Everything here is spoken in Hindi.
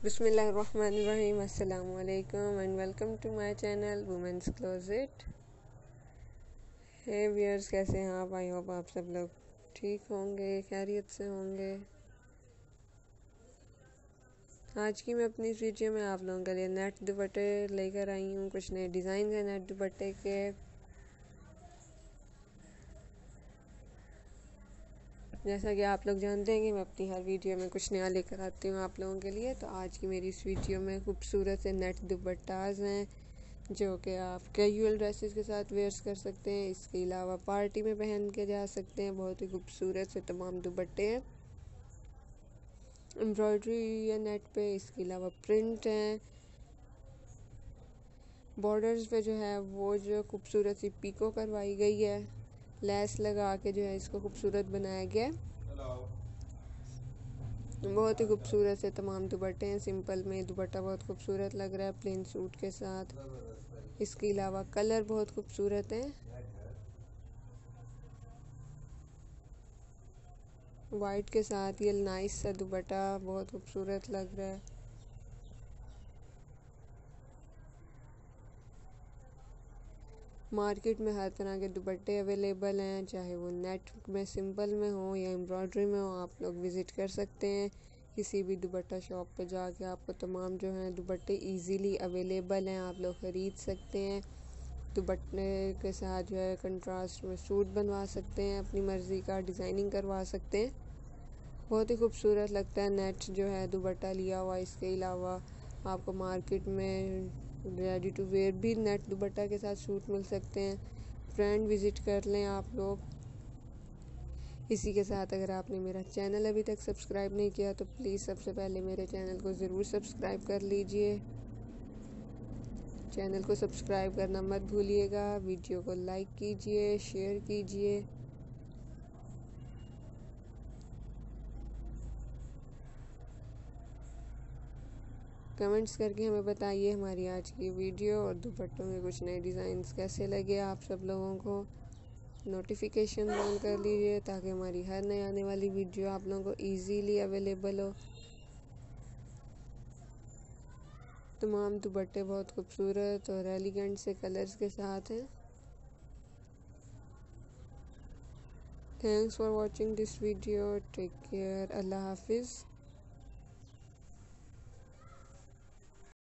बिस्मिल्लाहिर्रहमानिर्रहीम अस्सलामु अलैकुम and welcome to my channel women's closet. Hey viewers, कैसे हैं आप? आई होप आप सब लोग ठीक होंगे, खैरियत से होंगे। आज की मैं अपनी इस वीडियो में आप लोगों के लिए नेट दुपट्टे लेकर आई हूँ। कुछ नए डिज़ाइन हैं नेट दुपट्टे के। जैसा कि आप लोग जानते हैं कि मैं अपनी हर वीडियो में कुछ नया लेकर आती हूँ आप लोगों के लिए। तो आज की मेरी इस वीडियो में खूबसूरत से नेट दुपट्टाज हैं जो कि आप कैजुअल ड्रेसेस के साथ वेयर्स कर सकते हैं। इसके अलावा पार्टी में पहन के जा सकते हैं। बहुत ही खूबसूरत से तमाम दुपट्टे हैं, एम्ब्रॉयडरी है नेट पे। इसके अलावा प्रिंट हैं, बॉर्डर्स पे जो है वो जो खूबसूरत सी पीको करवाई गई है, लेस लगा के जो है इसको खूबसूरत बनाया गया है। बहुत ही खूबसूरत से तमाम दुपट्टे हैं। सिंपल में दुपट्टा बहुत खूबसूरत लग रहा है प्लेन सूट के साथ। इसके अलावा कलर बहुत खूबसूरत है। वाइट के साथ ये नाइस सा दुपट्टा बहुत खूबसूरत लग रहा है। मार्केट में हर तरह के दुपट्टे अवेलेबल हैं, चाहे वो नेट में सिंपल में हो या एम्ब्रॉयडरी में हो। आप लोग विज़िट कर सकते हैं किसी भी दुपट्टा शॉप पे जाके। आपको तमाम जो हैं दुपट्टे इजीली अवेलेबल हैं, आप लोग ख़रीद सकते हैं। दुपट्टे के साथ जो है कंट्रास्ट में सूट बनवा सकते हैं, अपनी मर्ज़ी का डिज़ाइनिंग करवा सकते हैं। बहुत ही खूबसूरत लगता है नेट जो है दुपट्टा लिया हुआ। इसके अलावा आपको मार्केट में रेडी टू वेयर भी नेट दुपट्टा के साथ सूट मिल सकते हैं। फ्रेंड विज़िट कर लें आप लोग। इसी के साथ अगर आपने मेरा चैनल अभी तक सब्सक्राइब नहीं किया तो प्लीज़ सबसे पहले मेरे चैनल को ज़रूर सब्सक्राइब कर लीजिए। चैनल को सब्सक्राइब करना मत भूलिएगा। वीडियो को लाइक कीजिए, शेयर कीजिए। कमेंट्स करके हमें बताइए हमारी आज की वीडियो और दुपट्टों में कुछ नए डिज़ाइंस कैसे लगे आप सब लोगों को। नोटिफिकेशन ऑन कर लीजिए ताकि हमारी हर नई आने वाली वीडियो आप लोगों को इजीली अवेलेबल हो। तमाम दुपट्टे बहुत खूबसूरत और एलिगेंट से कलर्स के साथ हैं। Thanks for watching this video. Take care. अल्लाह हाफिज़।